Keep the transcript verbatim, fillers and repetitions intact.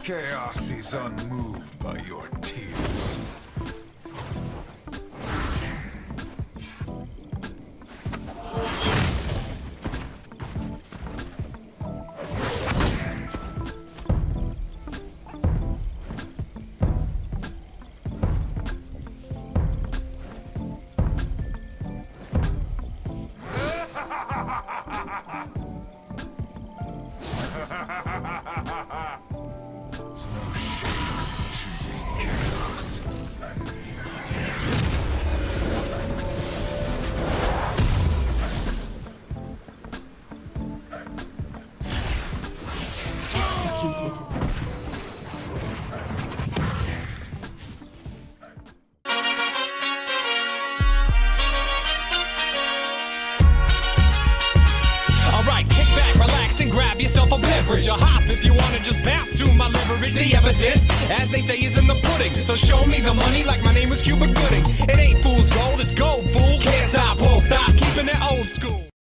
Chaos is unmoved by your tears. Grab yourself a beverage or hop if you wanna just bounce to my leverage. The evidence, as they say, is in the pudding. So show me the money like my name was Cuba Gooding.